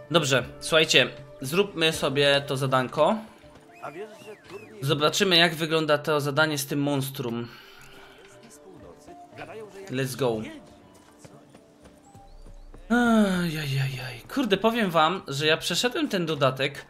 Dobrze, słuchajcie, zróbmy sobie to zadanko. Zobaczymy, jak wygląda to zadanie z tym monstrum. Let's go. Ajajajaj. Kurde, powiem wam, że ja przeszedłem ten dodatek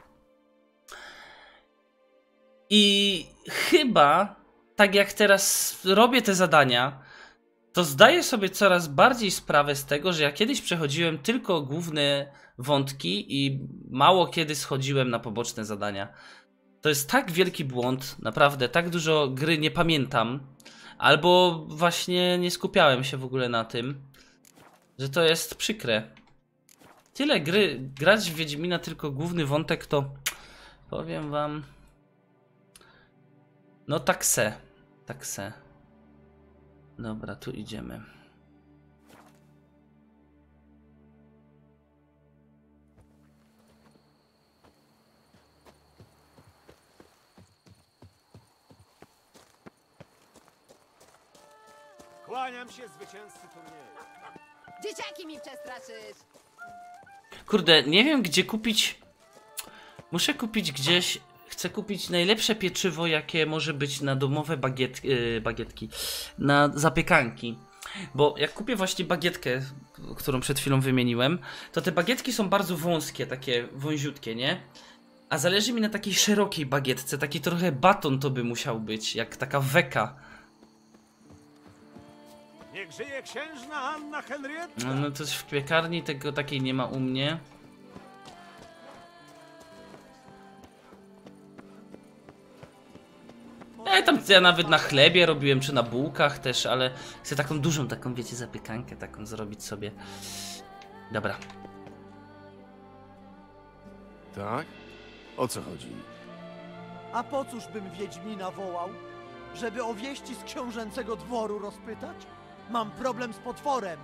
i chyba, tak jak teraz robię te zadania, to zdaję sobie coraz bardziej sprawę z tego, że ja kiedyś przechodziłem tylko główne wątki i mało kiedy schodziłem na poboczne zadania. To jest tak wielki błąd, naprawdę, tak dużo gry nie pamiętam, albo właśnie nie skupiałem się w ogóle na tym, że to jest przykre. Tyle grać w Wiedźmina tylko główny wątek, to powiem wam, no tak se. Dobra, tu idziemy. Kłaniam się zwycięzcy turnieju. Dzieciaki mi przestraszysz! Kurde, nie wiem gdzie kupić. Muszę kupić gdzieś. Chcę kupić najlepsze pieczywo, jakie może być na domowe bagietki. Na zapiekanki. Bo jak kupię właśnie bagietkę, którą przed chwilą wymieniłem, to te bagietki są bardzo wąskie, takie wąziutkie, nie? A zależy mi na takiej szerokiej bagietce, taki trochę baton to by musiał być, jak taka weka. Niech żyje księżna Anna Henrietta. No to w piekarni tego takiej nie ma u mnie. Tam ja nawet na chlebie robiłem, czy na bułkach też, ale chcę taką dużą, taką wiecie, zapiekankę taką zrobić sobie. Dobra. Tak? O co chodzi? A po cóż bym Wiedźmina wołał? Żeby o wieści z książęcego dworu rozpytać? Mam problem z potworem.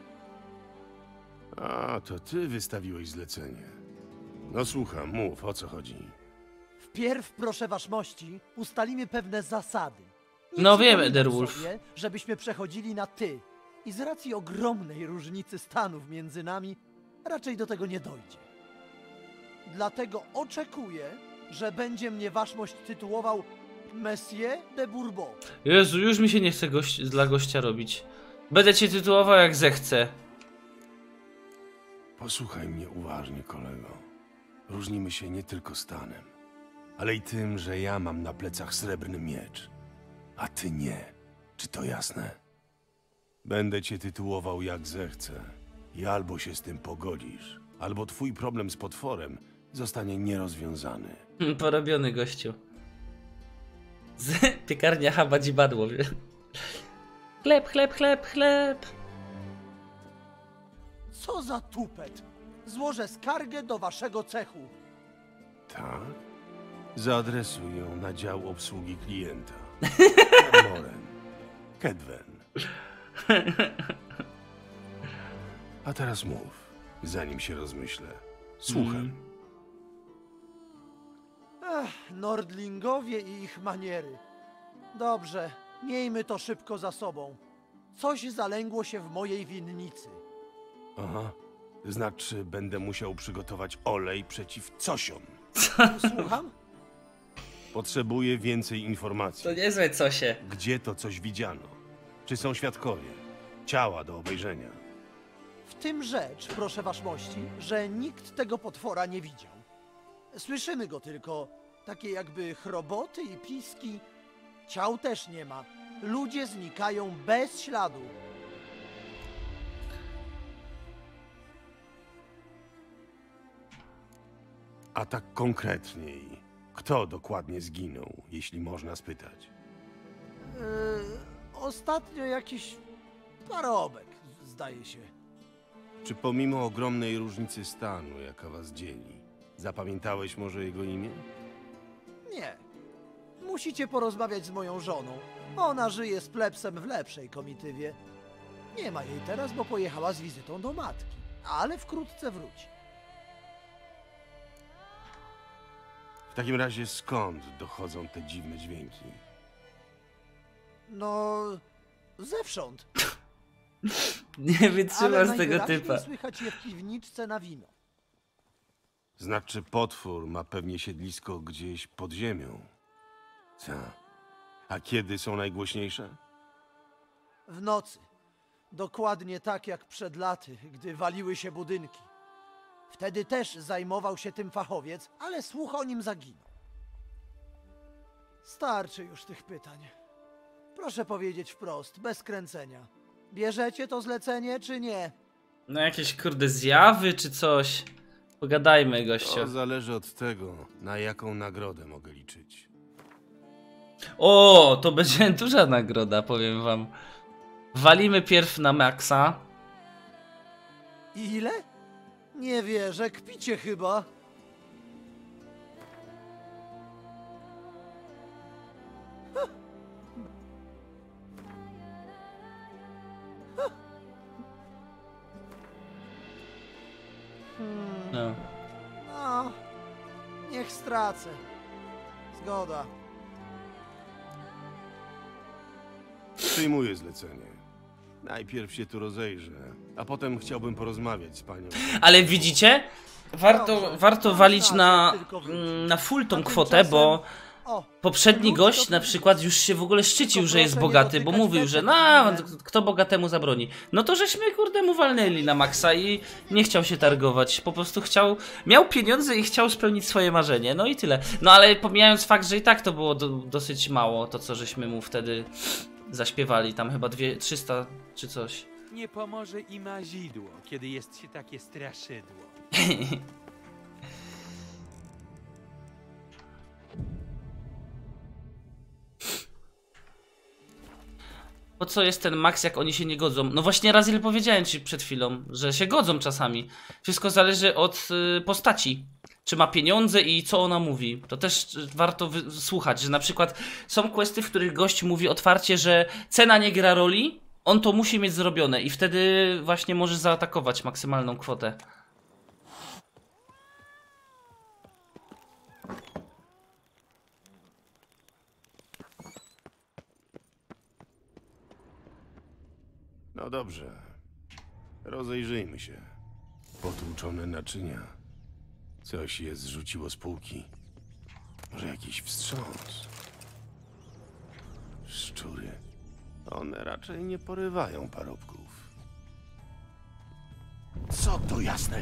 A, to ty wystawiłeś zlecenie. No słucham, mów, o co chodzi. Wpierw, proszę waszmości, ustalimy pewne zasady. Nie No wiem, przypominam Ederwulf. sobie, żebyśmy przechodzili na ty. I z racji ogromnej różnicy stanów między nami, raczej do tego nie dojdzie. Dlatego oczekuję, że będzie mnie waszmość tytułował Monsieur de Bourbon. Jezu, już mi się nie chce dla gościa robić. Będę cię tytułował jak zechcę. Posłuchaj mnie uważnie, kolego. Różnimy się nie tylko stanem, ale i tym, że ja mam na plecach srebrny miecz, a ty nie. Czy to jasne? Będę cię tytułował jak zechcę i albo się z tym pogodzisz, albo twój problem z potworem zostanie nierozwiązany. Porobiony gościu. Z piekarnia Habadzibadło. Chleb, chleb, chleb, chleb. Co za tupet! Złożę skargę do waszego cechu. Tak? Zaadresuj ją na dział obsługi klienta. Moren. Kedwen. A teraz mów, zanim się rozmyślę. Słucham. Nordlingowie i ich maniery. Dobrze, miejmy to szybko za sobą. Coś zalęgło się w mojej winnicy. Aha. Znaczy, będę musiał przygotować olej przeciw cosiom. Słucham? Potrzebuję więcej informacji. To niezłe co się. Gdzie to coś widziano? Czy są świadkowie? Ciała do obejrzenia. W tym rzecz, proszę waszmości, że nikt tego potwora nie widział. Słyszymy go tylko, takie jakby chroboty i piski. Ciał też nie ma. Ludzie znikają bez śladu. A tak konkretniej, kto dokładnie zginął, jeśli można spytać? Ostatnio jakiś parobek, zdaje się. Czy pomimo ogromnej różnicy stanu, jaka was dzieli, zapamiętałeś może jego imię? Nie. Musicie porozmawiać z moją żoną. Ona żyje z plebsem w lepszej komitywie. Nie ma jej teraz, bo pojechała z wizytą do matki. Ale wkrótce wróci. W takim razie skąd dochodzą te dziwne dźwięki? No, zewsząd. Nie wytrzymam Ale z tego najwyraźniej typa. słychać je w piwniczce na wino. Znaczy potwór ma pewnie siedlisko gdzieś pod ziemią. Co? A kiedy są najgłośniejsze? W nocy. Dokładnie tak jak przed laty, gdy waliły się budynki. Wtedy też zajmował się tym fachowiec, ale słuch o nim zaginął. Starczy już tych pytań. Proszę powiedzieć wprost, bez kręcenia. Bierzecie to zlecenie, czy nie? No jakieś kurde zjawy czy coś. Pogadajmy, gościu. To zależy od tego, na jaką nagrodę mogę liczyć. O, to będzie duża nagroda, powiem wam. Walimy pierw na maksa. Ile? Nie wierzę, kpicie chyba. No. No, niech stracę. Zgoda. Przyjmuję zlecenie. Najpierw się tu rozejrzę, a potem chciałbym porozmawiać z panią. Ale widzicie? Dobrze. Warto walić Znaczy, na, tylko wyjść. na full tą A kwotę, tymczasem- bo O, poprzedni lud gość to na widzi. przykład już się w ogóle szczycił, Tylko że jest proszę nie bogaty, bo dotykać mówił, że beczek z winem. kto bogatemu zabroni. No to żeśmy kurde mu walnęli na maksa i nie chciał się targować. Po prostu miał pieniądze i chciał spełnić swoje marzenie. No i tyle. No ale pomijając fakt, że i tak to było dosyć mało, to co żeśmy mu wtedy zaśpiewali. Tam chyba 300 czy coś. Nie pomoże i mazidło, kiedy jest się takie straszydło. Po co jest ten Max, jak oni się nie godzą? No właśnie raz ile powiedziałem ci przed chwilą, że się godzą czasami. Wszystko zależy od postaci. Czy ma pieniądze i co ona mówi. To też warto słuchać, że na przykład są questy, w których gość mówi otwarcie, że cena nie gra roli, on to musi mieć zrobione i wtedy właśnie może zaatakować maksymalną kwotę. No dobrze. Rozejrzyjmy się. Potłuczone naczynia. Coś je zrzuciło z półki. Może jakiś wstrząs. Szczury. One raczej nie porywają parobków. Co to jasnej?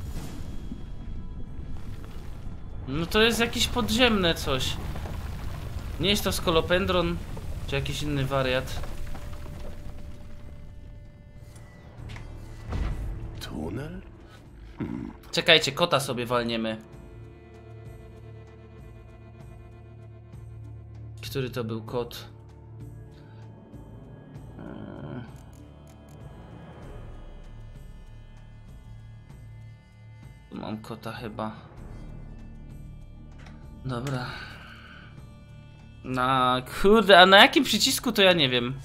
No to jest jakieś podziemne coś. Nie jest to skolopendron, czy jakiś inny wariat. Tunel? Czekajcie, kota sobie walniemy. Który to był kot? Tu mam kota chyba. Dobra. Kurde, a na jakim przycisku to ja nie wiem.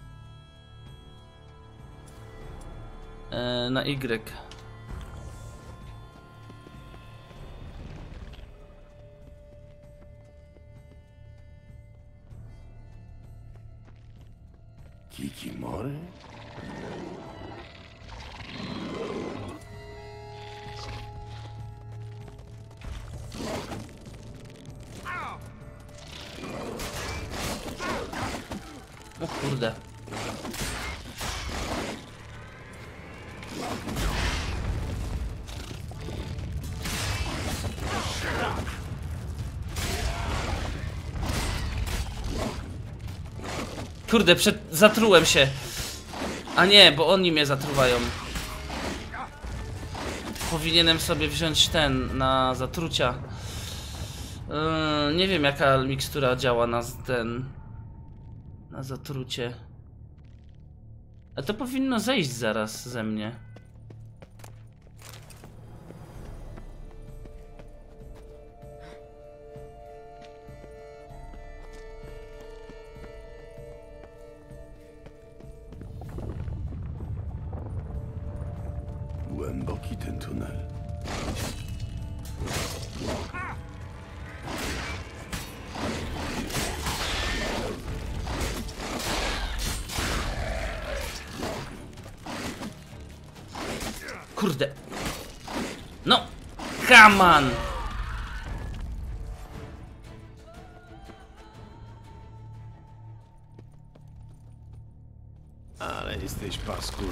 Na Y. Kikimory? O kurde. Kurde, zatrułem się. A nie, bo oni mnie zatruwają. Powinienem sobie wziąć ten na zatrucia. Nie wiem jaka mikstura działa na na zatrucie. A to powinno zejść zaraz ze mnie. Głęboki ten tunel. Kurde. No. Come on! Ale jesteś paskudny.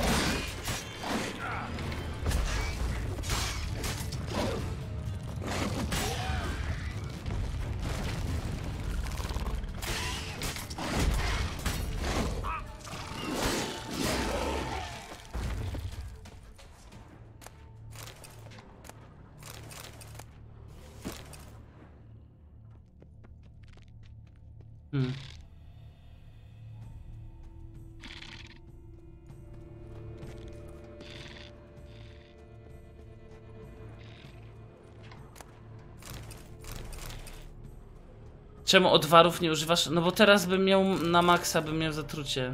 Czemu odwarów nie używasz? No bo teraz bym miał na maksa, bym miał zatrucie.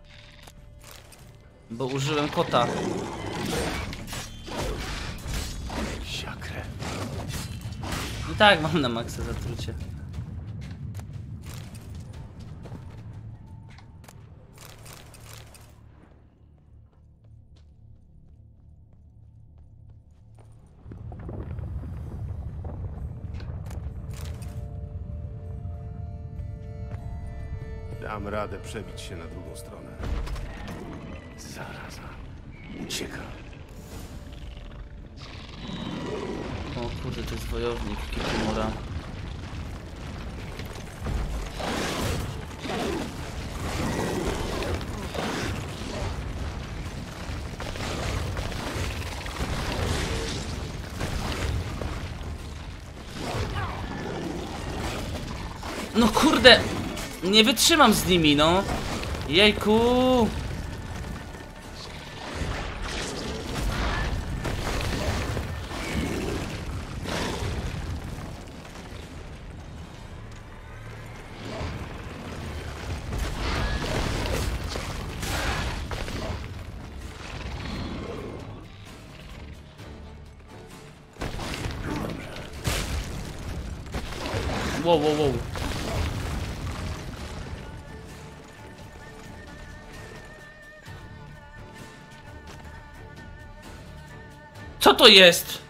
Bo użyłem kota. Siakrę. I tak mam na maksa zatrucie. Dam radę przebić się na drugą stronę. Zaraza. Ucieka. O kurde, to jest wojownik Kikimora. No kurde! Nie wytrzymam z nimi, no! Jejku! Wow, wow, wow. Co to jest?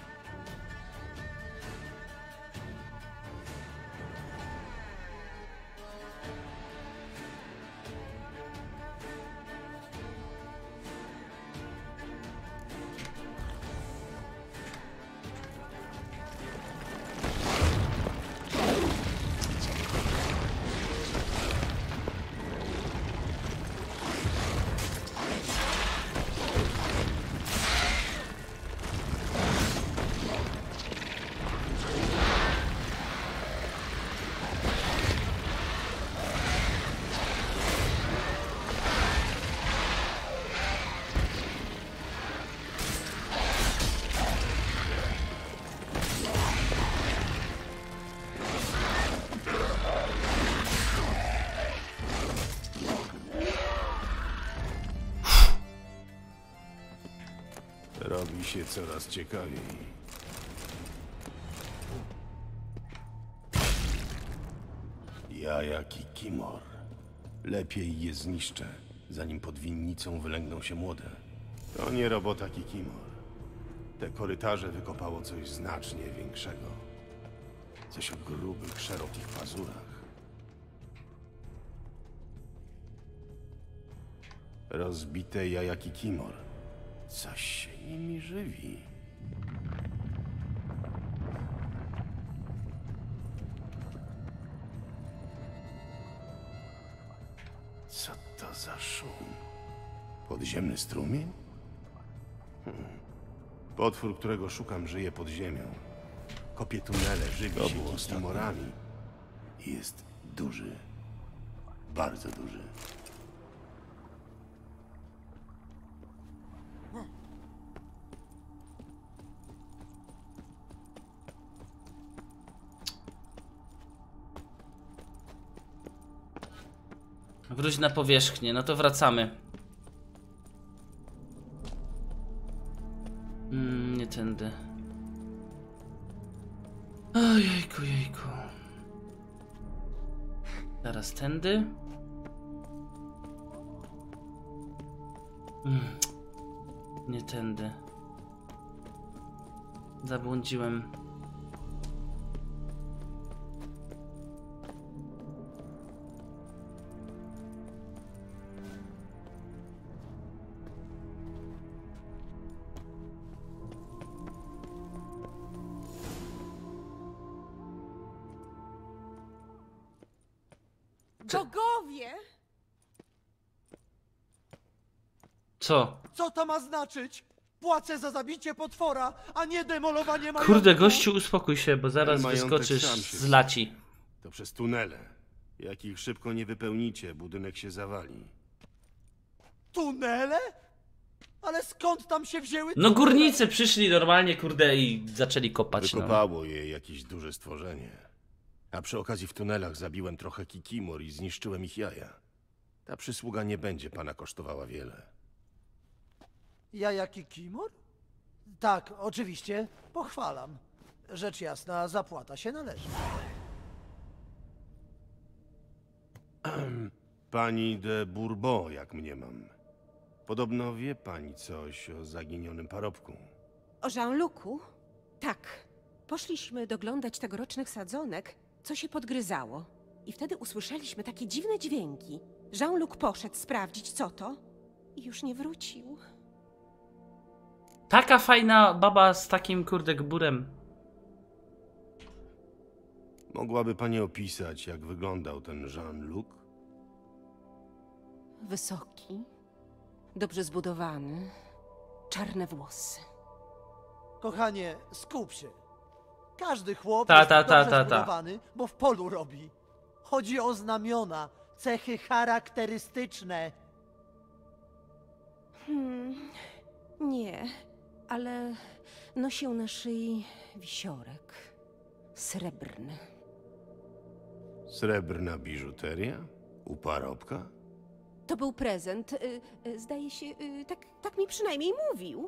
Robi się coraz ciekawiej. Jaja Kikimor. Lepiej je zniszczę, zanim pod winnicą wylęgną się młode. To nie robota Kikimor. Te korytarze wykopało coś znacznie większego. Coś o grubych, szerokich pazurach. Rozbite jaja Kikimor. Coś się nimi żywi. Co to za szum? Podziemny strumień? Potwór, którego szukam, żyje pod ziemią. Kopie tunele, żywi się Kikimorami. I jest duży. Bardzo duży. Wróć na powierzchnię, no to wracamy. Nie tędy. Ojejku, jejku. Teraz tędy. Nie tędy. Zabłądziłem. Bogowie! Co? Co to ma znaczyć? Płacę za zabicie potwora, a nie demolowanie majątku. Kurde, gościu, uspokój się, bo zaraz Majątek wyskoczysz sam się z laci. To przez tunele. Jak ich szybko nie wypełnicie, budynek się zawali. Tunele? Ale skąd tam się wzięły No tunele? górnicy przyszli normalnie, kurde, i zaczęli kopać. No. Wykopało je jakieś duże stworzenie. A przy okazji w tunelach zabiłem trochę kikimor i zniszczyłem ich jaja. Ta przysługa nie będzie pana kosztowała wiele. Jaja Kikimor? Tak, oczywiście, pochwalam. Rzecz jasna, zapłata się należy. Pani de Bourbon, jak mniemam. Podobno wie pani coś o zaginionym parobku. O Jean-Lucu? Tak. Poszliśmy doglądać tegorocznych sadzonek, co się podgryzało. I wtedy usłyszeliśmy takie dziwne dźwięki. Jean-Luc poszedł sprawdzić, co to, i już nie wrócił. Taka fajna baba z takim, kurde, gburem. Mogłaby pani opisać, jak wyglądał ten Jean-Luc? Wysoki, dobrze zbudowany, czarne włosy. Kochanie, skup się. Każdy chłop Ta, jest ta, ta, dobrze ta, ta. zbudowany, bo w polu robi. Chodzi o znamiona, cechy charakterystyczne. Nie, ale nosił na szyi wisiorek srebrny. Srebrna biżuteria? U parobka? To był prezent, zdaje się, tak mi przynajmniej mówił.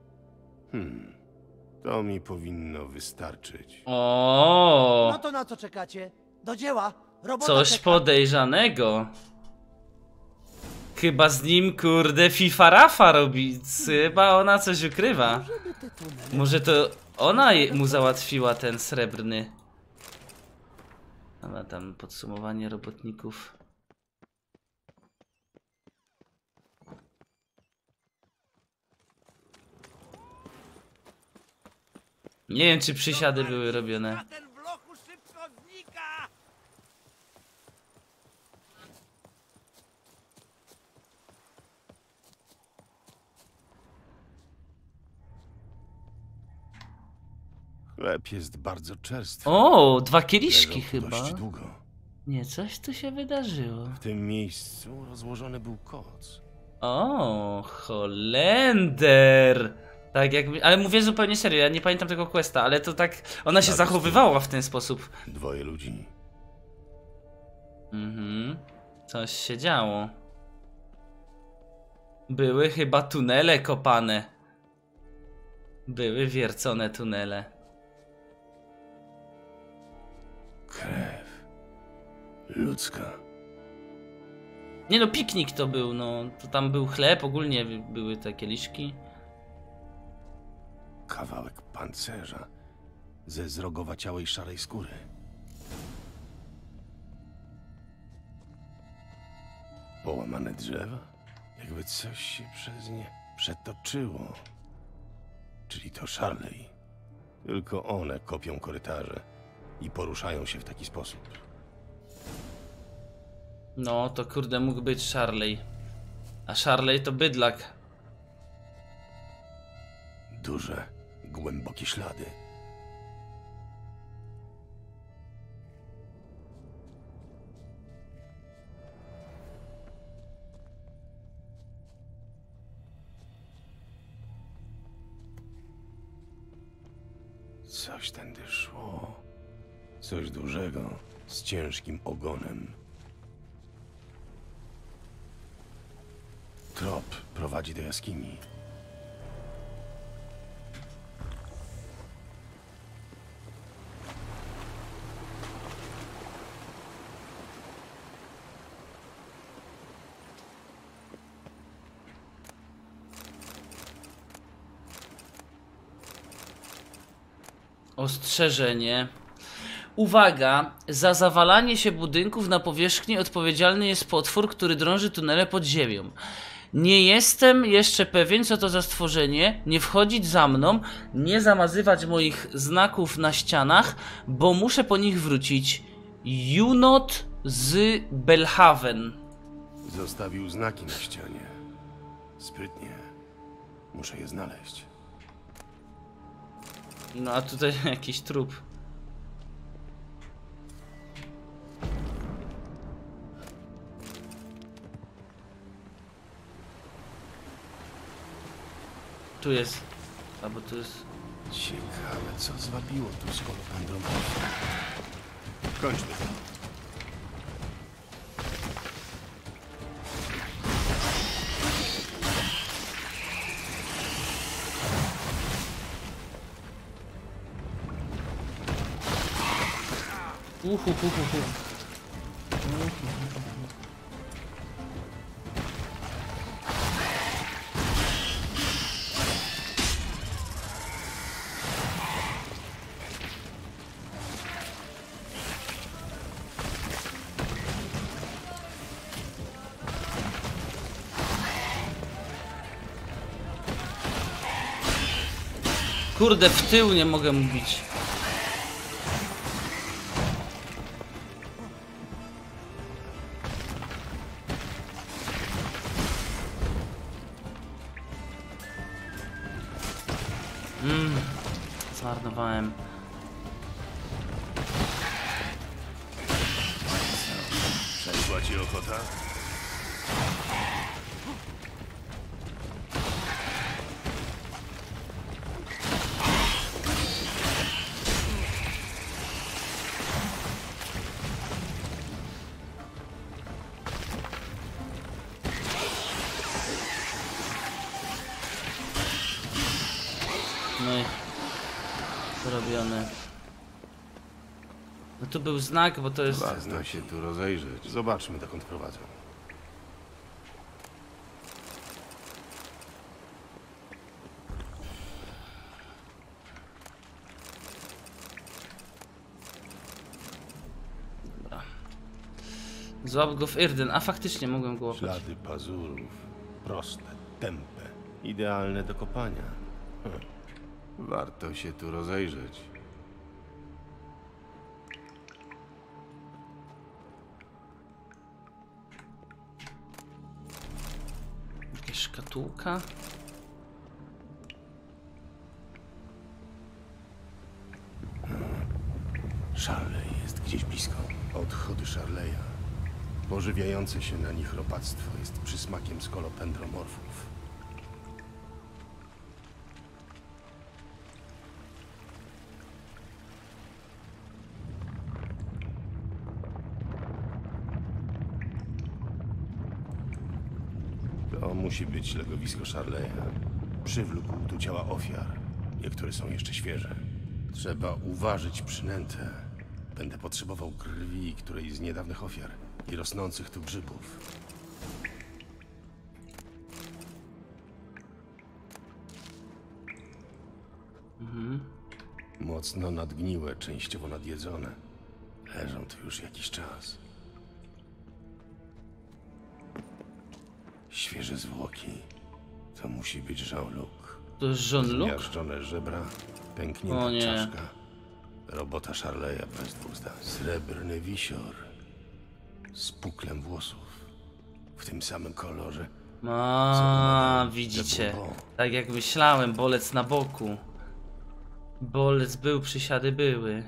To mi powinno wystarczyć. O, No to na co czekacie? Do dzieła! Robota coś czeka. podejrzanego. Chyba z nim, kurde, FIFA Rafa robi. Chyba ona coś ukrywa. Żeby te tunele... Może to ona mu załatwiła ten srebrny. Dobra, tam podsumowanie robotników. Nie wiem, czy przysiady były robione. A ten w lochu szybko znika! Chleb jest bardzo czerstwy. O, 2 kieliszki Leżał tu chyba. dość długo. Nie, coś tu się wydarzyło. W tym miejscu rozłożony był koc. O, Holender. Tak jakby, ale mówię zupełnie serio, ja nie pamiętam tego questa, ale to tak, ona się Tak, zachowywała w ten sposób. 2 ludzi. Coś się działo. Były chyba tunele kopane. Były wiercone tunele. Krew. Ludzka. Nie no, piknik to był, no. To tam był chleb, ogólnie były te kieliszki. Kawałek pancerza ze zrogowaciałej szarej skóry. Połamane drzewa? Jakby coś się przez nie przetoczyło. Czyli to Charley. Tylko one kopią korytarze i poruszają się w taki sposób. No, to kurde mógł być Charley. A Charley to bydlak. Duże, głębokie ślady. Coś tędy szło. Coś dużego, z ciężkim ogonem. Trop prowadzi do jaskini. Ostrzeżenie. Uwaga! Za zawalanie się budynków na powierzchni odpowiedzialny jest potwór, który drąży tunele pod ziemią. Nie jestem jeszcze pewien, co to za stworzenie. Nie wchodzić za mną, nie zamazywać moich znaków na ścianach, bo muszę po nich wrócić. You not z Belhaven. Zostawił znaki na ścianie. Sprytnie. Muszę je znaleźć. No a tutaj jakiś trup. Tu jest. Albo tu jest. Ciekawe, co zwabiło tu skolopendrą. Kończmy to. Uhuhuhuhu. Kurde, w tył nie mogę mu bić. Zmarnowałem. Przejdzie ci ochota? No i zrobione. No tu był znak, bo to jest... Warto się tu rozejrzeć. Zobaczmy, dokąd prowadzą. Złap go w Irden. A faktycznie mogłem go łapać. Ślady pazurów. Proste, tępe. Idealne do kopania. Warto się tu rozejrzeć. Jakaś szkatułka. Charley jest gdzieś blisko. Odchody Charleya. Pożywiające się na nich robactwo jest przysmakiem skolopendromorfów. To musi być legowisko Charleya. Przywlókł tu ciała ofiar. Niektóre są jeszcze świeże. Trzeba uważać przynętę. Będę potrzebował krwi którejś z niedawnych ofiar i rosnących tu grzybów. Mocno nadgniłe, częściowo nadjedzone. Leżą tu już jakiś czas. Świeże zwłoki. To musi być Jean-Luc. To jest Jean-Luc? Zmiażdżone żebra, pęknięta O nie. czaszka. Robota Charleya bez dwóch zdań. Srebrny wisior. Z puklem włosów. W tym samym kolorze. A, widzicie. Tak jak myślałem, bolec na boku. Bolec był, przysiady były.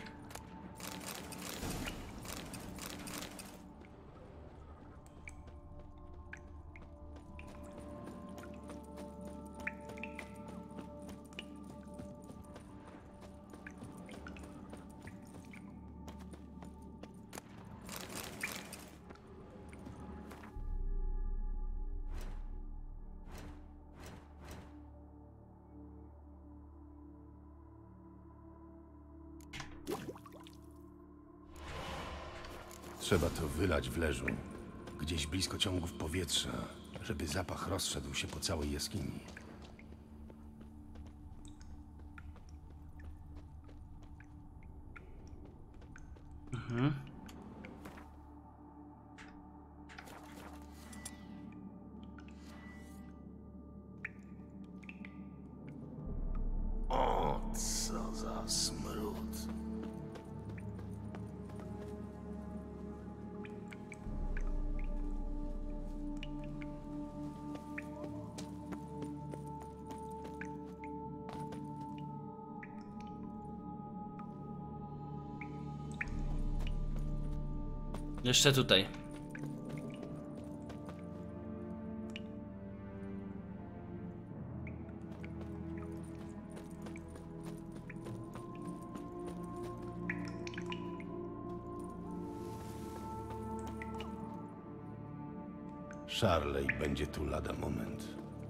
Trzeba to wylać w leżu. Gdzieś blisko ciągów powietrza, żeby zapach rozszedł się po całej jaskini. O, co za smród. Jeszcze tutaj. Charley będzie tu lada moment.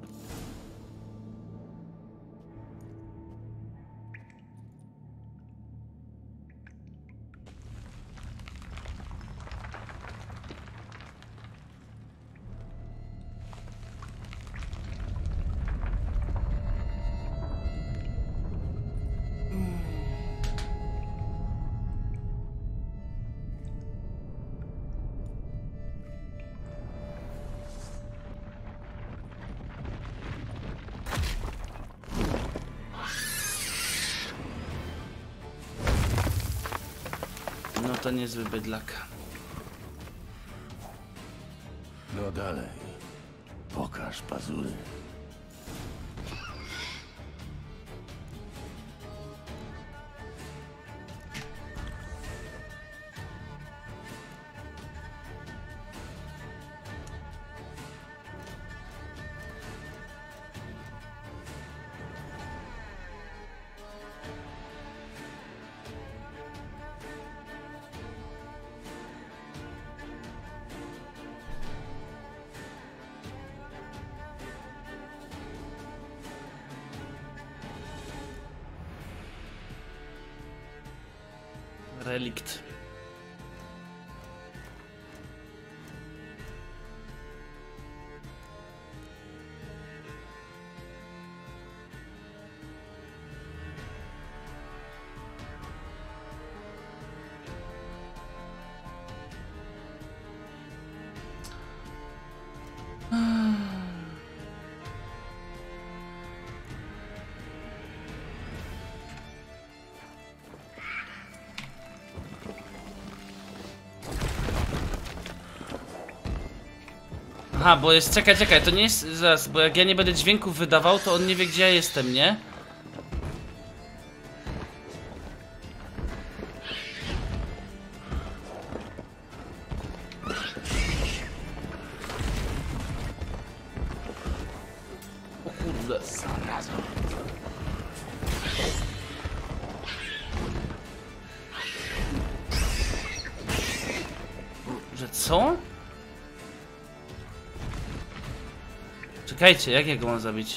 No to niezły bydlak. No dalej. Pokaż pazury. Relikt. Aha, bo jest... Czekaj, to nie jest... Zaraz, bo jak ja nie będę dźwięków wydawał, to on nie wie, gdzie ja jestem, nie? O kurde. Że co? Czekajcie, jak ja go mam zabić?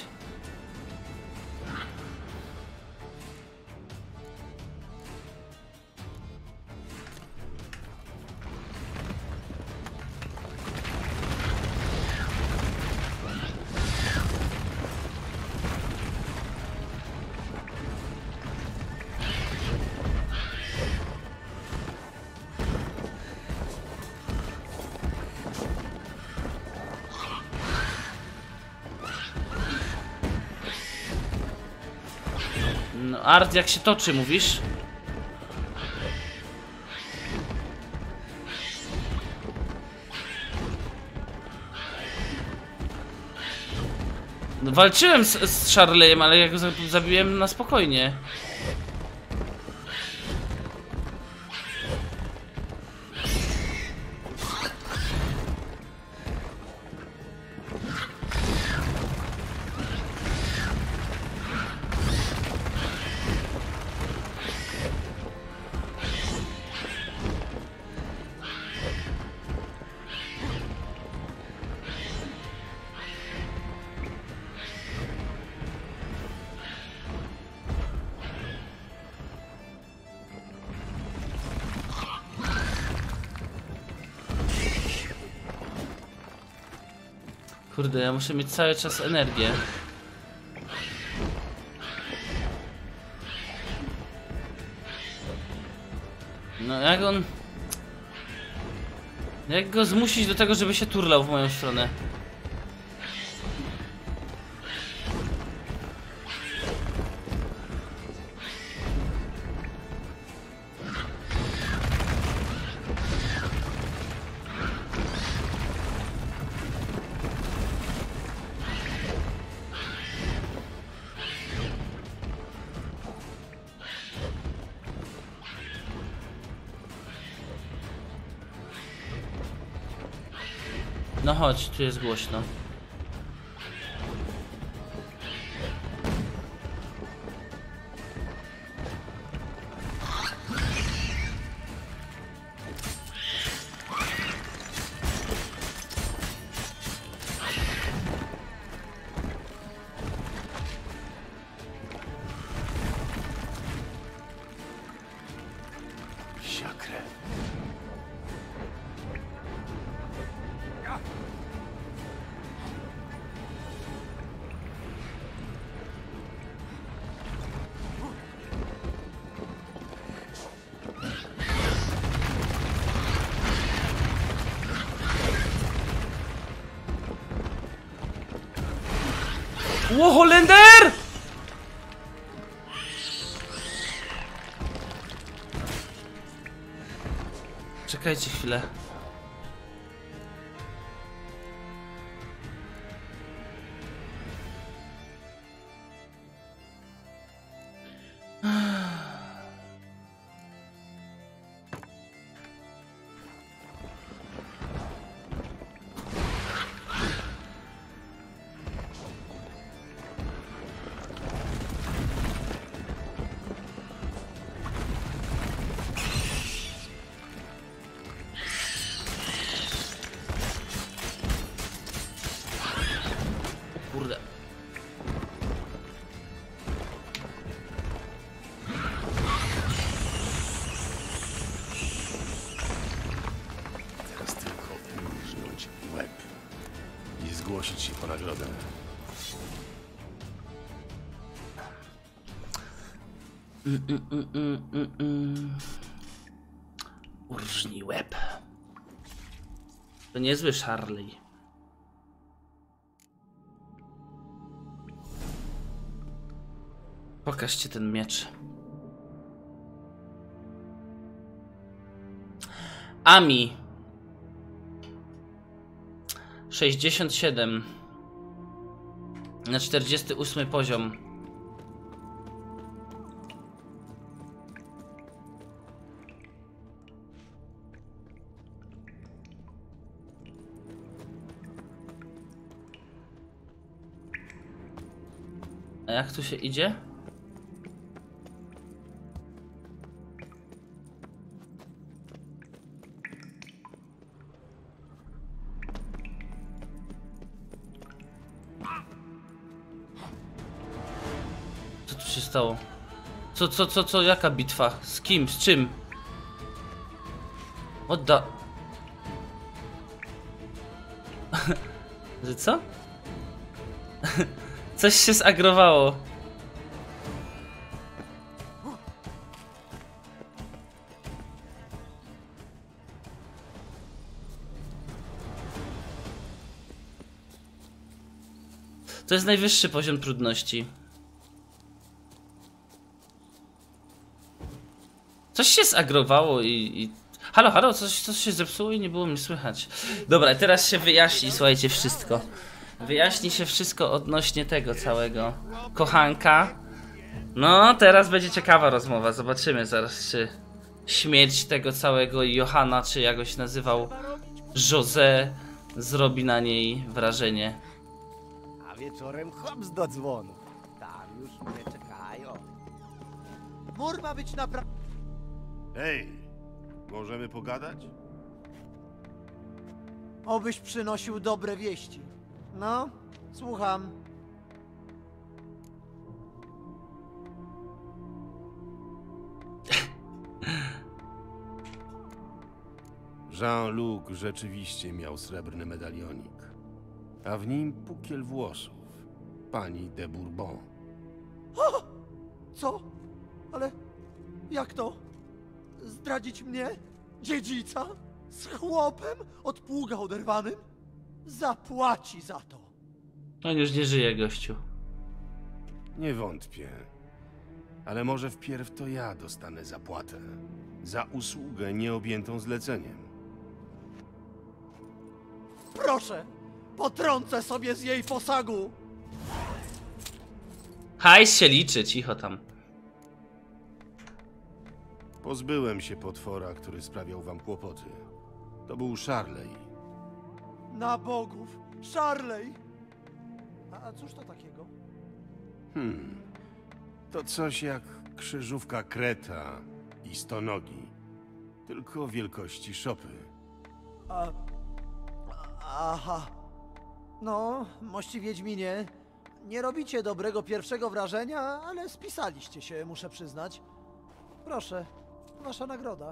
No, art jak się toczy, mówisz? No, walczyłem z Charley'em, ale ja go zabiłem na spokojnie. Kurde, ja muszę mieć cały czas energię. No jak on... Jak go zmusić do tego, żeby się turlał w moją stronę? No chodź, tu jest głośno. Siakre. Ło, Holender! Czekajcie chwilę. Kurde. Teraz tylko ulżnąć łeb i zgłosić się po nagrodę. Urżnij łeb. To niezły Charlie. Pokażcie ten miecz. Ami. 67. Na 48 poziom. A jak tu się idzie? Co tu się stało? Co, jaka bitwa? Z kim? Z czym? Odda... Że co? Coś się zagrowało. To jest najwyższy poziom trudności. Coś się zagrowało i... Halo, halo, coś się zepsuło i nie było mnie słychać. Dobra, teraz się wyjaśni, słuchajcie, wszystko. Wyjaśni się wszystko odnośnie tego całego. Kochanka. No, teraz będzie ciekawa rozmowa. Zobaczymy zaraz, czy śmierć tego całego Johana, czy jak go się nazywał, José, zrobi na niej wrażenie. A wieczorem chops do dzwonu. Tam już mnie czekają. Mur ma być naprawdę... Hej, możemy pogadać? Obyś przynosił dobre wieści. No, słucham. Jean-Luc rzeczywiście miał srebrny medalionik, a w nim pukiel włosów pani de Bourbon. Co? Ale jak to? Zdradzić mnie? Dziedzica? Z chłopem? Od pługa oderwanym? Zapłaci za to. On już nie żyje, gościu. Nie wątpię, ale może wpierw to ja dostanę zapłatę za usługę nieobjętą zleceniem. Proszę, potrącę sobie z jej posagu. Hajs się liczy, cicho tam. Pozbyłem się potwora, który sprawiał wam kłopoty. To był Charley. Na bogów! Charley! A cóż to takiego? To coś jak krzyżówka Kreta i stonogi. Tylko wielkości szopy. Aha. No, mości Wiedźminie, nie robicie dobrego pierwszego wrażenia, ale spisaliście się, muszę przyznać. Proszę, wasza nagroda.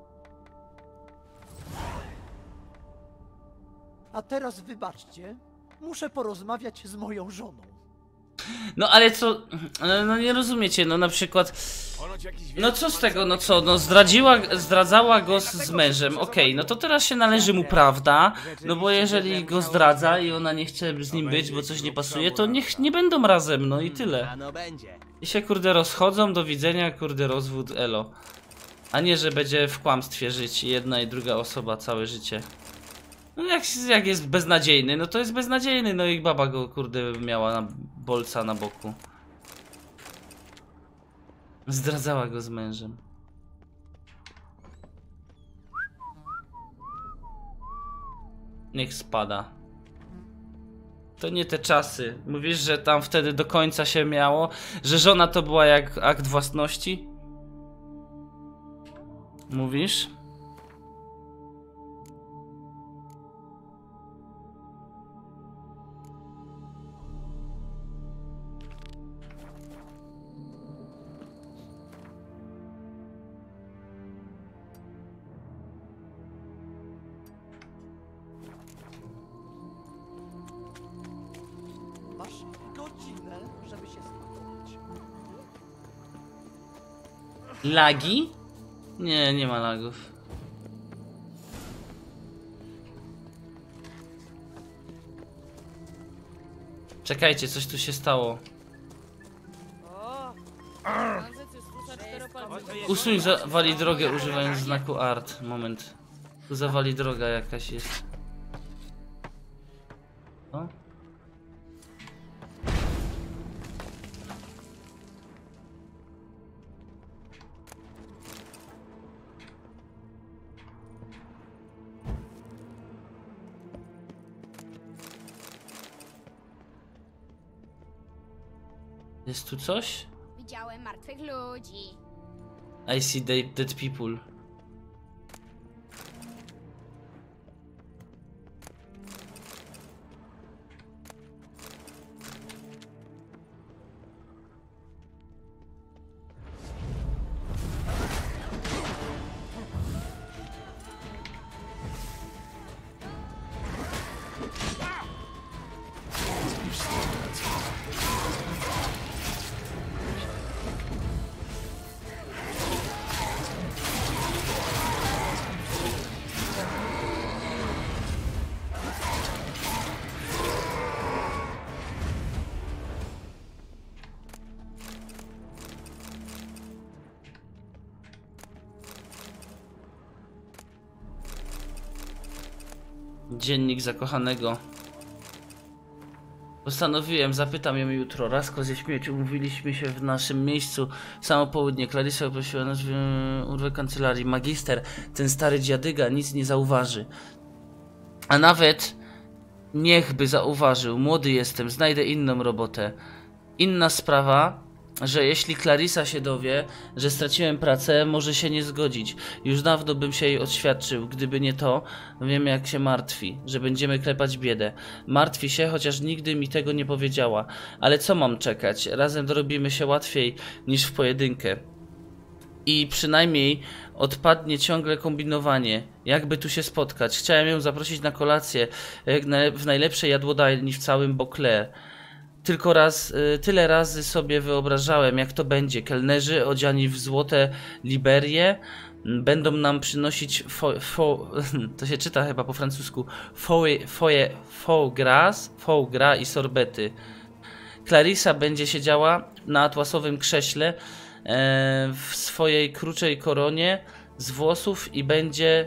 A teraz wybaczcie, muszę porozmawiać z moją żoną. No ale co, no nie rozumiecie, no na przykład, no co z tego, no co, no zdradzała go z mężem, okej, no to teraz się należy mu prawda, no bo jeżeli go zdradza i ona nie chce z nim być, bo coś nie pasuje, to niech nie będą razem, no i tyle. I się kurde rozchodzą, do widzenia, kurde rozwód, elo. A nie, że będzie w kłamstwie żyć jedna i druga osoba całe życie. No jak jest beznadziejny, no to jest beznadziejny, no i baba go kurde miała na bolca na boku. Zdradzała go z mężem. Niech spada. To nie te czasy. Mówisz, że tam wtedy do końca się miało, że żona to była jak akt własności? Mówisz? Masz godzinę, żeby się spakować. Lagi? Nie, nie ma lagów. Czekajcie, coś tu się stało. Usuń zawali drogę używając znaku art. Moment. Tu zawali droga jakaś jest. O? Jest tu coś? Widziałem martwych ludzi. I see dead people. Dziennik zakochanego. Postanowiłem, zapytam ją jutro. Rasko ze śmierci, umówiliśmy się w naszym miejscu. Samo południe. Clarissa poprosiła nas w urwę kancelarii. Magister, ten stary dziadyga, nic nie zauważy. A nawet niechby zauważył. Młody jestem, znajdę inną robotę. Inna sprawa, że jeśli Clarissa się dowie, że straciłem pracę, może się nie zgodzić. Już dawno bym się jej odświadczył. Gdyby nie to, wiem jak się martwi, że będziemy klepać biedę. Martwi się, chociaż nigdy mi tego nie powiedziała. Ale co mam czekać? Razem dorobimy się łatwiej niż w pojedynkę. I przynajmniej odpadnie ciągle kombinowanie. Jakby tu się spotkać. Chciałem ją zaprosić na kolację w najlepszej jadłodajni w całym Beauclair. Tylko tyle razy sobie wyobrażałem, jak to będzie. Kelnerzy odziani w złote liberie będą nam przynosić to się czyta chyba po francusku foie gras i sorbety. Clarissa będzie siedziała na atłasowym krześle w swojej kruczej koronie z włosów i będzie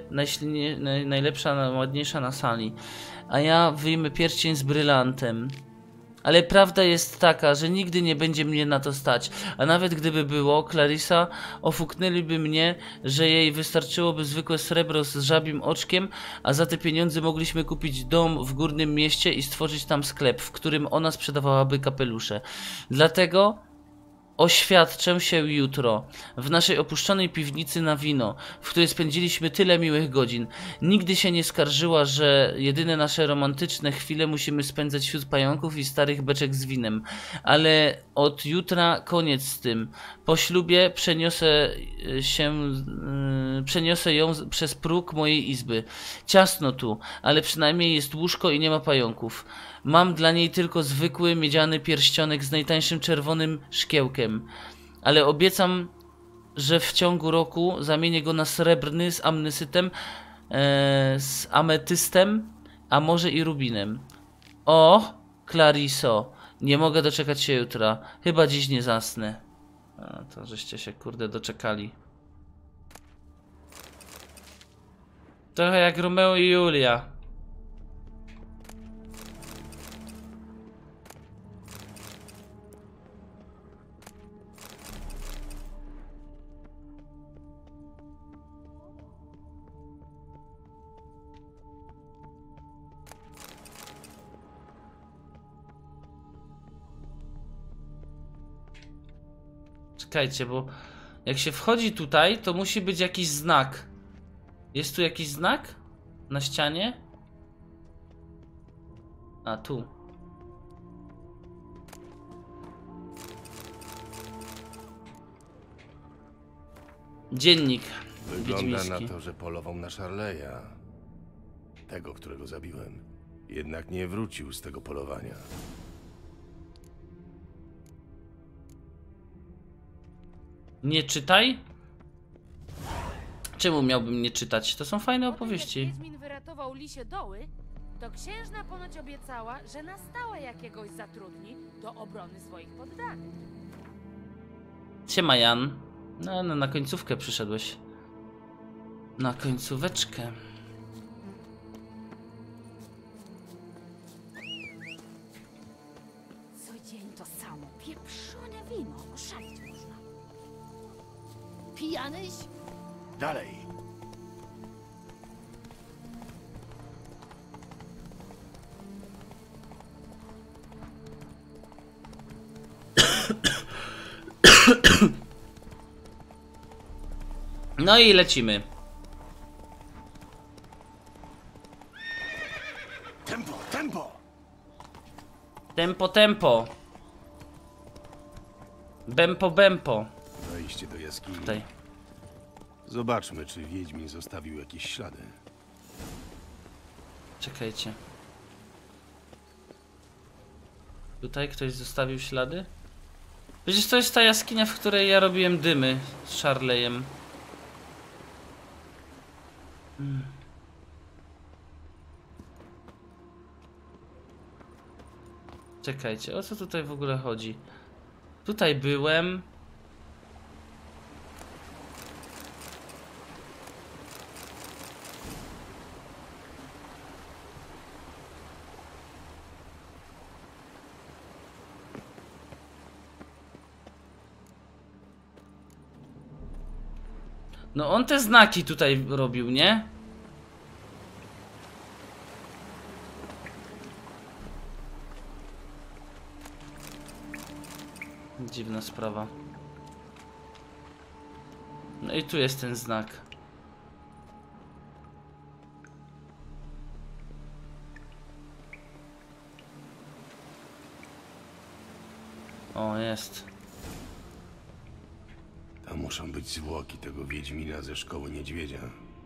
najlepsza, najładniejsza na sali. A ja wyjmę pierścień z brylantem. ale prawda jest taka, że nigdy nie będzie mnie na to stać. A nawet gdyby było, Clarissa ofuknęliby mnie, że jej wystarczyłoby zwykłe srebro z żabim oczkiem, a za te pieniądze mogliśmy kupić dom w górnym mieście i stworzyć tam sklep, w którym ona sprzedawałaby kapelusze. Dlatego oświadczę się jutro w naszej opuszczonej piwnicy na wino, w której spędziliśmy tyle miłych godzin. Nigdy się nie skarżyła, że jedyne nasze romantyczne chwile musimy spędzać wśród pająków i starych beczek z winem. Ale od jutra koniec z tym. Po ślubie przeniosę ją przez próg mojej izby. Ciasno tu, ale przynajmniej jest łóżko i nie ma pająków. Mam dla niej tylko zwykły miedziany pierścionek z najtańszym czerwonym szkiełkiem, ale obiecam, że w ciągu roku zamienię go na srebrny z ametystem, a może i rubinem. O, Clarisso, nie mogę doczekać się jutra. Chyba dziś nie zasnę. A to żeście się kurde doczekali. Trochę jak Romeo i Julia. Czekajcie, bo jak się wchodzi tutaj, to musi być jakiś znak. Jest tu jakiś znak? Na ścianie? A, tu. Dziennik Wygląda wiedźmiński. na to, że polował na Charleya. Tego, którego zabiłem. Jednak nie wrócił z tego polowania. Nie czytaj? Czemu miałbym nie czytać? To są fajne Po tym, jak opowieści. Wiedźmin wyratował Lisie doły, to księżna ponoć obiecała, że na stałe jakiegoś zatrudni do obrony swoich poddanych. Siema Jan. No, na końcówkę przyszedłeś. Na końcóweczkę. Co dzień to samo. Pieprzone wino. Oszaleć można. Pijanyś? Dalej! No i lecimy. Tempo, tempo! Tempo, tempo. Bempo, bempo. Wejście do jaskini. Tutaj. Zobaczmy, czy Wiedźmin zostawił jakieś ślady. Czekajcie. Tutaj ktoś zostawił ślady? Przecież to jest ta jaskinia, w której ja robiłem dymy z Charleyem. Czekajcie, o co tutaj w ogóle chodzi? Tutaj byłem. No on te znaki tutaj robił, nie? Dziwna sprawa. No i tu jest ten znak. O, jest. Tam muszą być zwłoki tego Wiedźmina ze szkoły niedźwiedzia.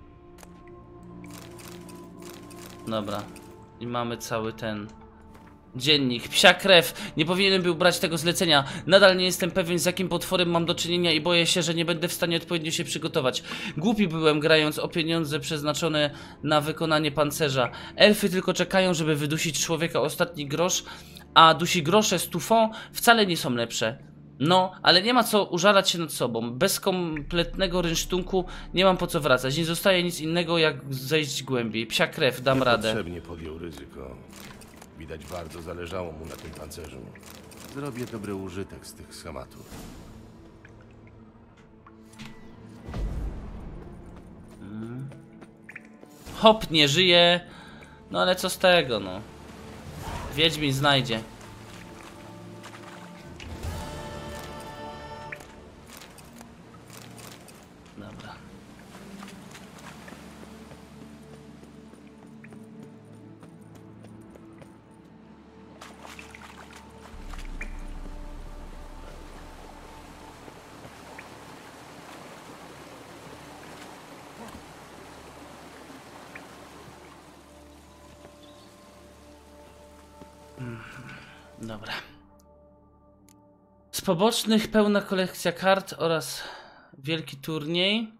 Dobra. I mamy cały ten dziennik. Psia krew. Nie powinienem był brać tego zlecenia. Nadal nie jestem pewien, z jakim potworem mam do czynienia i boję się, że nie będę w stanie odpowiednio się przygotować. Głupi byłem, grając o pieniądze przeznaczone na wykonanie pancerza. Elfy tylko czekają, żeby wydusić człowieka ostatni grosz, a dusi grosze z tufą wcale nie są lepsze. No, ale nie ma co użalać się nad sobą. Bez kompletnego rynsztunku nie mam po co wracać. Nie zostaje nic innego, jak zejść głębiej. Psia krew, dam radę. Niepotrzebnie podjął ryzyko. Widać, bardzo zależało mu na tym pancerzu. Zrobię dobry użytek z tych schematów. Hop nie żyje. No ale co z tego, no. Wiedźmin znajdzie. Dobra. Dobra. Z pobocznych pełna kolekcja kart oraz wielki turniej.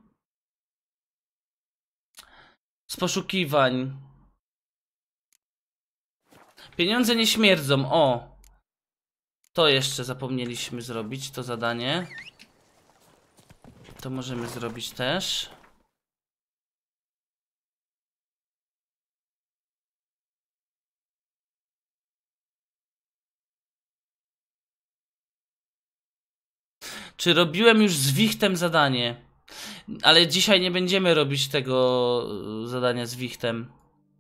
Z poszukiwań. Pieniądze nie śmierdzą. O! To jeszcze zapomnieliśmy zrobić, to zadanie. To możemy zrobić też. Czy robiłem już z Wichtem zadanie? Ale dzisiaj nie będziemy robić tego zadania z Wichtem.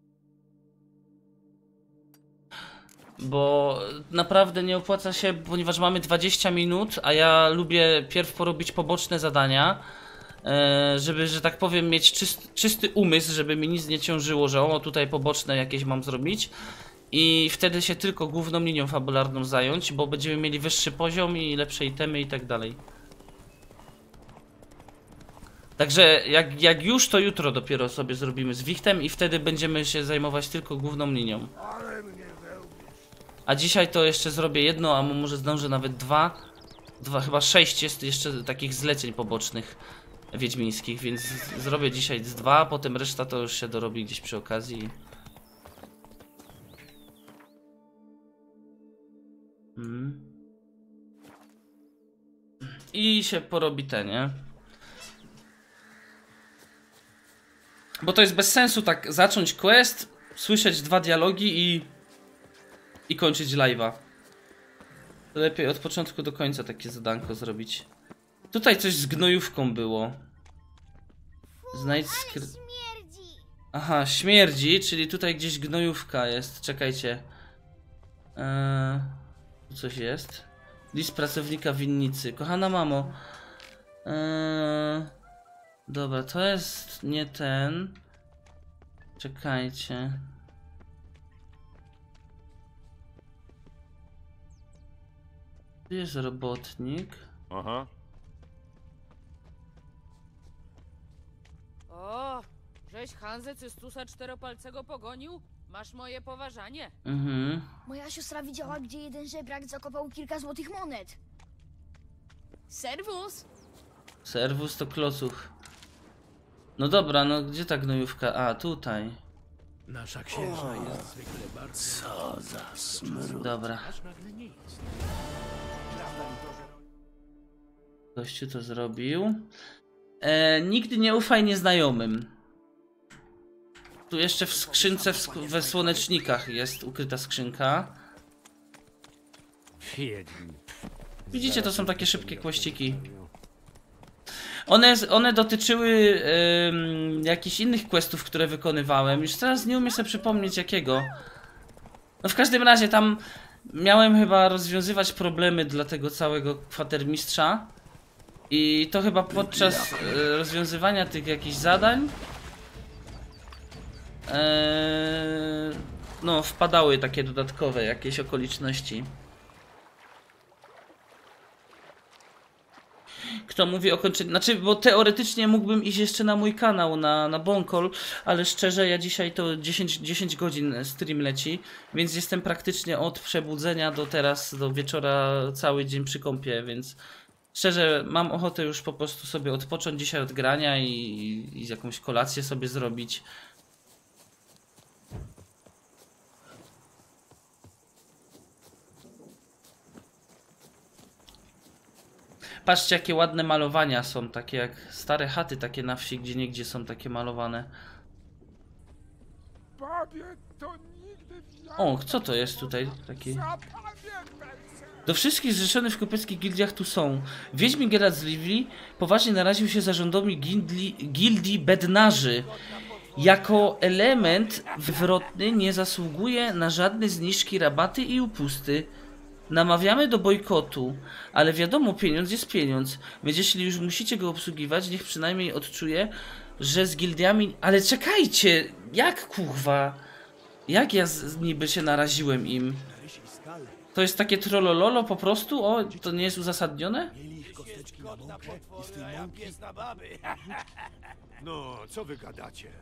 Bo naprawdę nie opłaca się, ponieważ mamy 20 minut, a ja lubię pierw porobić poboczne zadania, żeby, że tak powiem, mieć czysty umysł, żeby mi nic nie ciążyło, że o, tutaj poboczne jakieś mam zrobić. I wtedy się tylko główną linią fabularną zająć, bo będziemy mieli wyższy poziom i lepsze itemy i tak dalej. Także jak już, to jutro dopiero sobie zrobimy z Wichtem i wtedy będziemy się zajmować tylko główną linią. A dzisiaj to jeszcze zrobię jedno, a może zdążę nawet dwa, chyba 6 jest jeszcze takich zleceń pobocznych wiedźmińskich, więc zrobię dzisiaj z 2, potem reszta to już się dorobi gdzieś przy okazji. I się porobi te, nie? Bo to jest bez sensu tak zacząć quest, słyszeć 2 dialogi i kończyć live'a. Lepiej od początku do końca takie zadanko zrobić. Tutaj coś z gnojówką było. Znajdź Aha, śmierdzi, czyli tutaj gdzieś gnojówka jest. Czekajcie. Tu coś jest. List pracownika winnicy. Kochana mamo. Dobra, to jest nie ten. Czekajcie. Tu jest robotnik. Aha. O, żeś Hanzę Cystusa Czteropalcego pogonił? Masz moje poważanie. Moja siostra widziała, gdzie jeden żebrak zakopał kilka złotych monet. Serwus! Serwus to klocuch. No dobra, no gdzie ta gnojówka? A, tutaj. Nasza księżna jest zwykle bardzo... Co za smród. Dobra. Gościu to zrobił. Nigdy nie ufaj nieznajomym. Tu jeszcze w skrzynce we słonecznikach jest ukryta skrzynka. Widzicie, to są takie szybkie kłościki. One dotyczyły jakichś innych questów, które wykonywałem. Już teraz nie umiem sobie przypomnieć jakiego. No w każdym razie tam miałem chyba rozwiązywać problemy dla tego całego kwatermistrza. I to chyba podczas rozwiązywania tych jakichś zadań no wpadały takie dodatkowe jakieś okoliczności. Kto mówi o kończeniu, znaczy, bo teoretycznie mógłbym iść jeszcze na mój kanał, na Bonkol, ale szczerze ja dzisiaj to 10 godzin stream leci, więc jestem praktycznie od przebudzenia do teraz, do wieczora cały dzień przy kąpie, więc szczerze mam ochotę już po prostu sobie odpocząć dzisiaj od grania i jakąś kolację sobie zrobić. Patrzcie, jakie ładne malowania są, takie jak stare chaty takie na wsi, gdzie niegdzie są takie malowane. Babie, to nigdy w O, co to jest tutaj taki? Do wszystkich zrzeszonych w kupieckich gildiach tu są. Wiedźmin Geralt z Rivii poważnie naraził się zarządowi gildii bednarzy. Jako element wywrotny nie zasługuje na żadne zniżki, rabaty i upusty. Namawiamy do bojkotu, ale wiadomo, pieniądz jest pieniądz, więc jeśli już musicie go obsługiwać, niech przynajmniej odczuje, że z gildiami... Ale czekajcie! Jak kurwa? Jak ja niby się naraziłem im? To jest takie trollololo po prostu? O, to nie jest uzasadnione? No, co wy gadacie?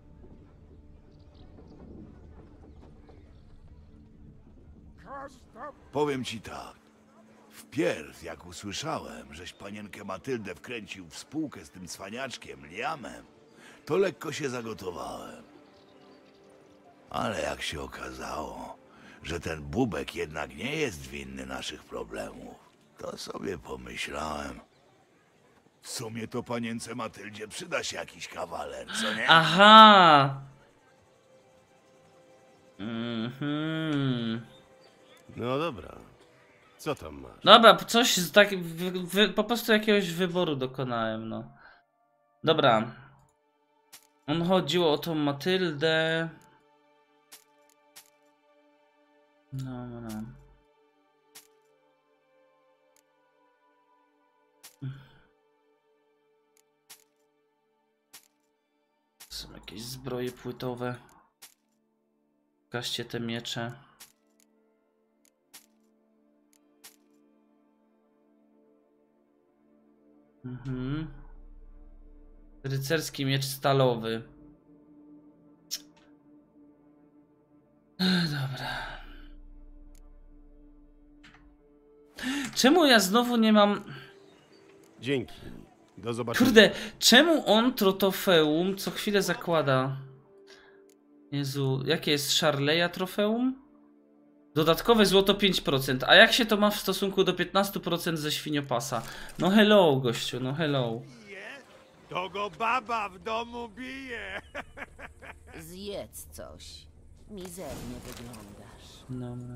Powiem ci tak. Wpierw, jak usłyszałem, żeś panienkę Matyldę wkręcił w spółkę z tym cwaniaczkiem, Liamem, to lekko się zagotowałem. Ale jak się okazało, że ten bubek jednak nie jest winny naszych problemów, to sobie pomyślałem, w sumie to panience Matyldzie przyda się jakiś kawaler, co nie? Aha! No dobra. Co tam masz? Dobra, coś z tak... po prostu jakiegoś wyboru dokonałem, no. Dobra. On chodziło o tą Matyldę. Dobra. Są jakieś zbroje płytowe. Gaście te miecze. Rycerski miecz stalowy. Dobra. Czemu ja znowu nie mam... Dzięki. Do zobaczenia. Kurde, czemu on trofeum co chwilę zakłada? Jezu, jakie jest Charleya trofeum? Dodatkowe złoto 5%. A jak się to ma w stosunku do 15% ze świniopasa? No hello, gościu, no hello. To go baba w domu bije. Zjedz coś. Mizernie wyglądasz. Dobra.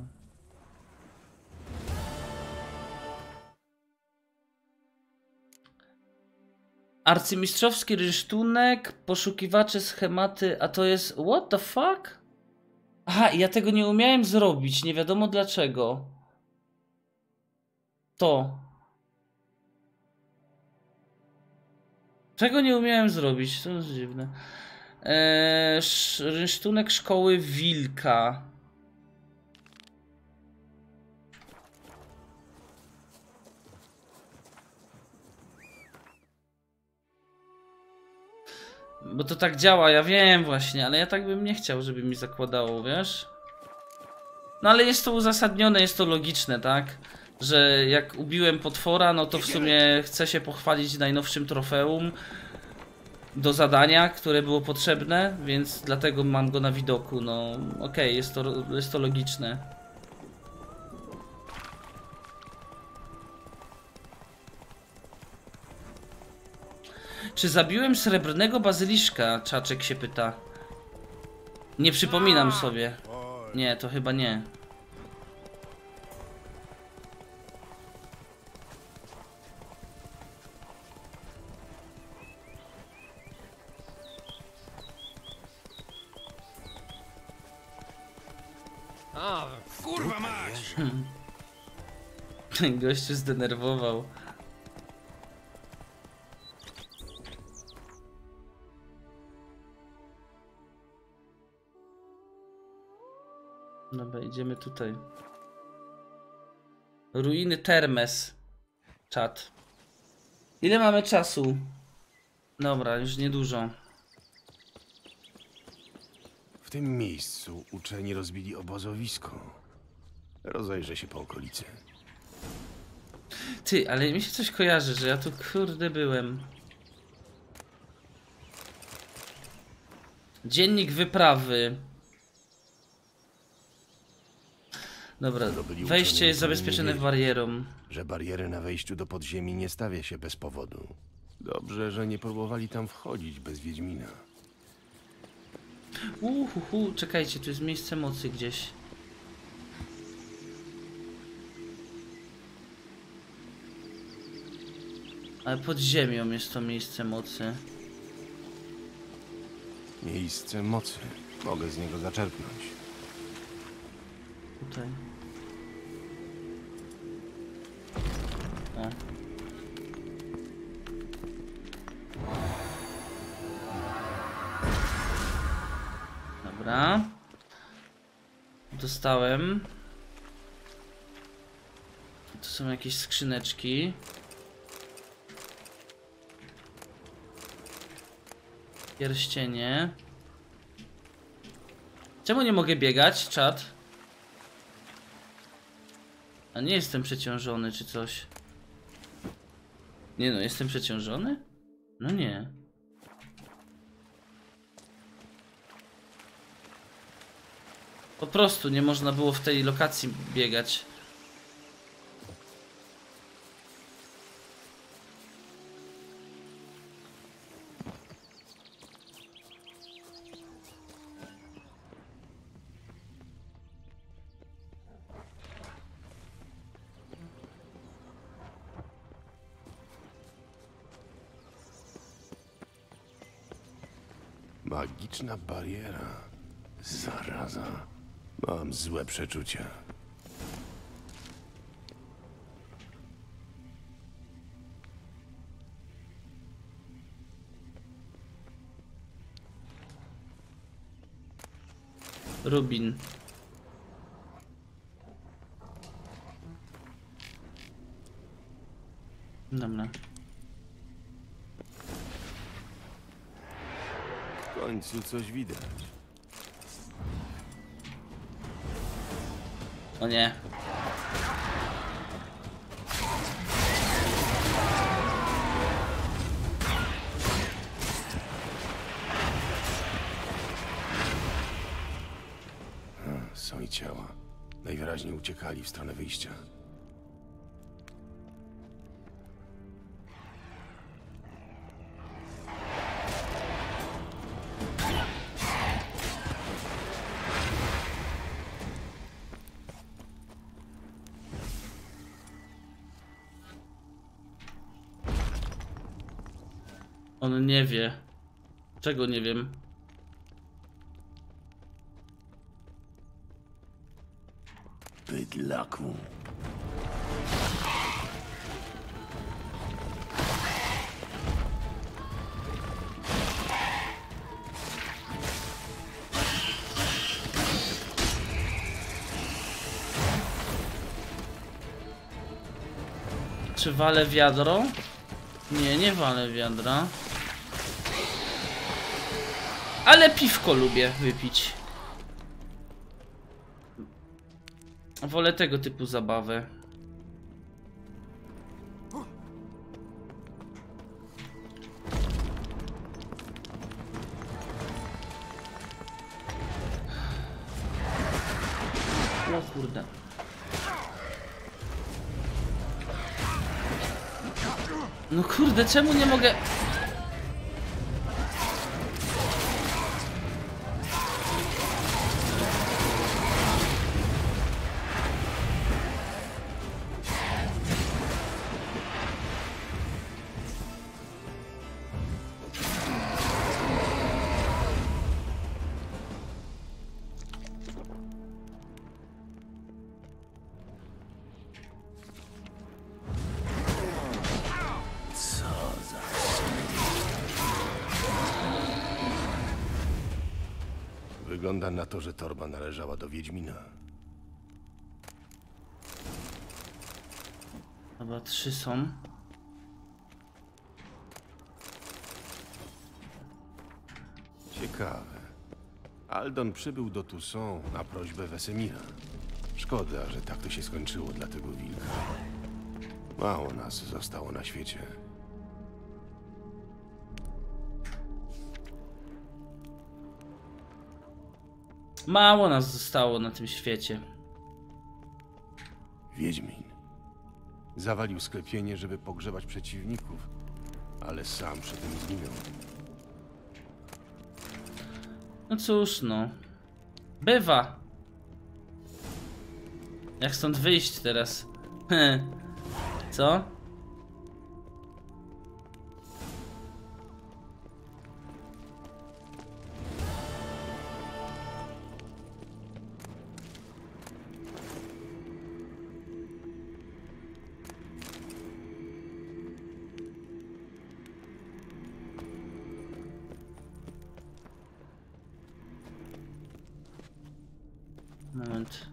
Arcymistrzowski rysztunek, poszukiwacze, schematy, a to jest... What the fuck? Aha, ja tego nie umiałem zrobić, nie wiadomo dlaczego. To. Czego nie umiałem zrobić? To jest dziwne. Rysztunek szkoły wilka. Bo to tak działa, ja wiem właśnie, ale ja tak bym nie chciał, żeby mi zakładało, wiesz? No ale jest to uzasadnione, jest to logiczne, tak? Że jak ubiłem potwora, no to w sumie chcę się pochwalić najnowszym trofeum do zadania, które było potrzebne, więc dlatego mam go na widoku, no okej, jest to logiczne. Czy zabiłem srebrnego bazyliszka? Czaczek się pyta. Nie przypominam sobie. Nie, to chyba nie. A, kurwa mać! Ten gościu zdenerwował. Dobra, idziemy tutaj. Ruiny Termes. Czat. Ile mamy czasu? Dobra, już niedużo. W tym miejscu uczeni rozbili obozowisko. Rozejrzę się po okolicy. Ty, ale mi się coś kojarzy, że ja tu kurde byłem. Dziennik wyprawy. Dobra, wejście jest zabezpieczone barierą. Że bariery na wejściu do podziemi nie stawia się bez powodu. Dobrze, że nie próbowali tam wchodzić bez Wiedźmina. Czekajcie, tu jest miejsce mocy gdzieś. Ale pod ziemią jest to miejsce mocy. Miejsce mocy. Mogę z niego zaczerpnąć. Tutaj. O. Dobra. Dostałem. Tu są jakieś skrzyneczki. Pierścienie. Czemu nie mogę biegać, czat? A nie jestem przeciążony czy coś. Nie no, jestem przeciążony? No nie. Po prostu nie można było w tej lokacji biegać. Magiczna bariera. Zaraza. Mam złe przeczucia. Rubin. Dobra. W końcu coś widać. O nie. Są i ciała. Najwyraźniej uciekali w stronę wyjścia. On nie wie. Czego nie wiem? Bydlaku. Czy walę wiadro? Nie, nie walę wiadra. Ale piwko lubię wypić. Wolę tego typu zabawę. O kurde. No kurde, czemu nie mogę... Wygląda na to, że torba należała do Wiedźmina. Chyba 3 są. Ciekawe. Aldon przybył do Toussaint na prośbę Wesemira. Szkoda, że tak to się skończyło dla tego wilka. Mało nas zostało na świecie. Mało nas zostało na tym świecie. Wiedźmin. Zawalił sklepienie, żeby pogrzebać przeciwników, ale sam przy tym zginął. No cóż, no. Bywa. Jak stąd wyjść teraz? Co? Moment.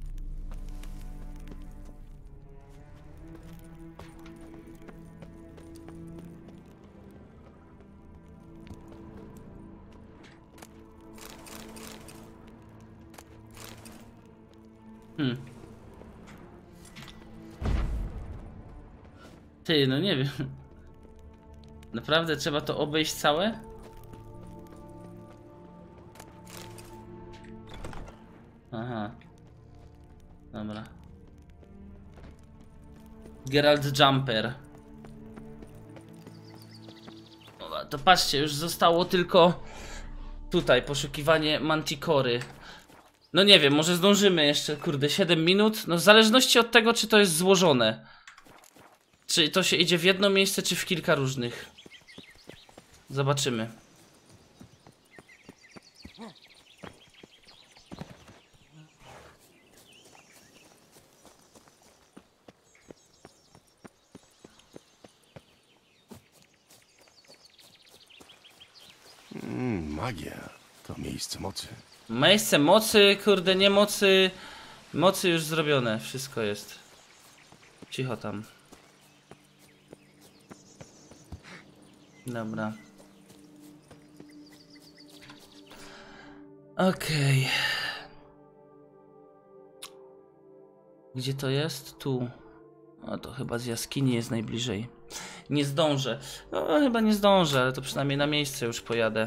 Ty, no nie wiem. Naprawdę trzeba to obejść całe? Aha. Dobra. Geralt Jumper. Dobra, to patrzcie, już zostało tylko tutaj poszukiwanie Manticory. No nie wiem, może zdążymy jeszcze, kurde, 7 minut? No w zależności od tego, czy to jest złożone. Czy to się idzie w jedno miejsce, czy w kilka różnych. Zobaczymy. Magia to miejsce mocy. Miejsce mocy, kurde, nie mocy. Mocy już zrobione, wszystko jest. Cicho tam. Dobra. Okej. Gdzie to jest? Tu. A to chyba z jaskini jest najbliżej. Nie zdążę. No chyba nie zdążę, ale to przynajmniej na miejsce już pojadę.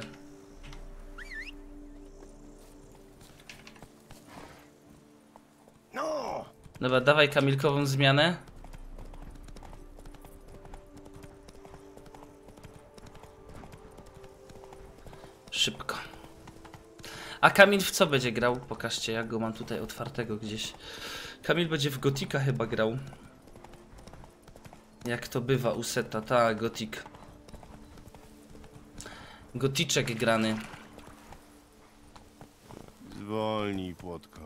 No! Dobra, dawaj kamilkową zmianę. Szybko. A Kamil w co będzie grał? Pokażcie, jak go mam tutaj otwartego gdzieś. Kamil będzie w Gotika chyba grał. Jak to bywa u Seta, ta Gotik. Goticzek grany. Zwolnij, Płotka.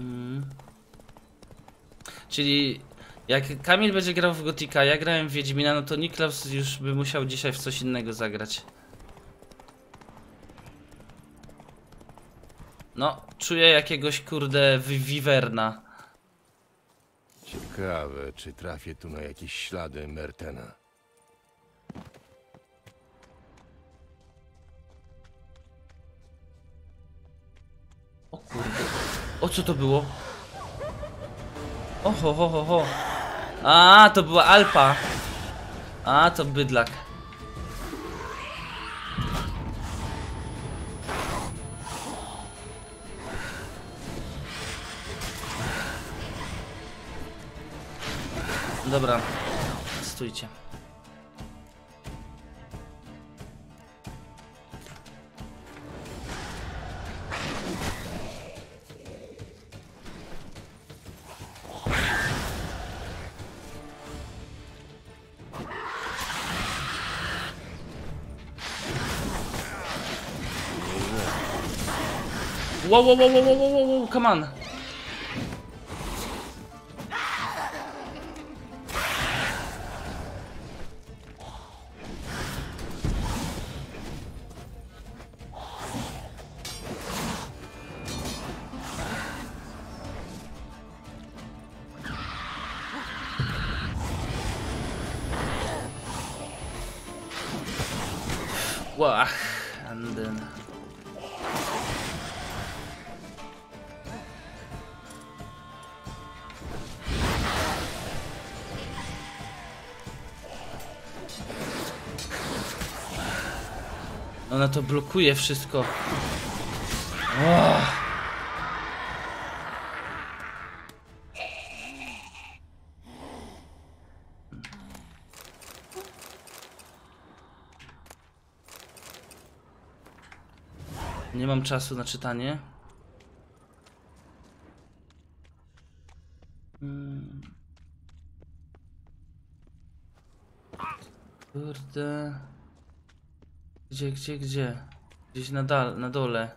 Czyli jak Kamil będzie grał w Gotika, ja grałem w Wiedźmina, no to Niklaus już by musiał dzisiaj w coś innego zagrać. No, czuję jakiegoś kurde wiwerna. Ciekawe, czy trafię tu na jakieś ślady Mertena. O kurde. O co to było? Oho, ho, ho, ho. A, to była Alpa. A, to bydlak. Dobra, stójcie. Wow, wow, wow, wow, wow, wow, wow, come on. Wow, and then... Ona to blokuje wszystko. Nie mam czasu na czytanie. Kurde. Gdzie? Gdzieś na dole.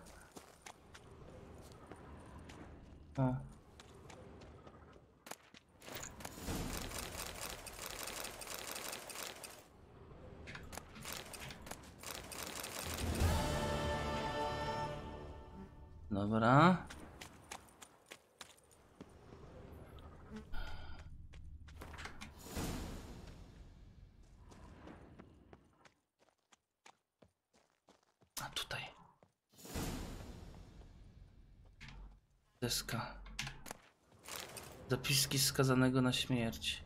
O. Dobra. tutaj. Deska. Zapiski skazanego na śmierć.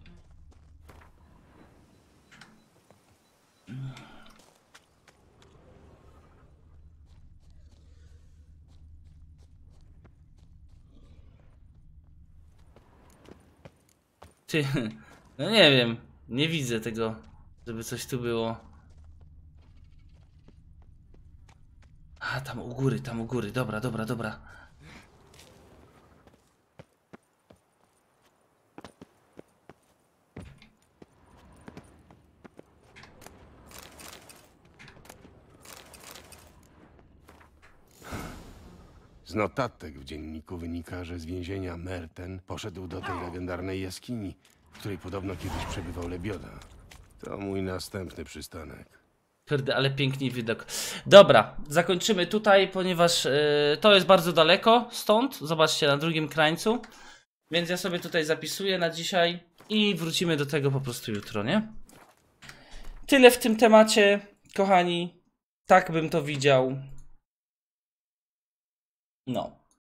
Ty, no nie wiem, nie widzę tego, żeby coś tu było. A, tam u góry, dobra, dobra, dobra. Z notatek w dzienniku wynika, że z więzienia Merten poszedł do tej legendarnej jaskini, w której podobno kiedyś przebywał Lebioda. To mój następny przystanek. Kurde, ale piękny widok. Dobra, zakończymy tutaj, ponieważ to jest bardzo daleko stąd. Zobaczcie, na drugim krańcu. Więc ja sobie tutaj zapisuję na dzisiaj i wrócimy do tego po prostu jutro, nie? Tyle w tym temacie, kochani. Tak bym to widział. No.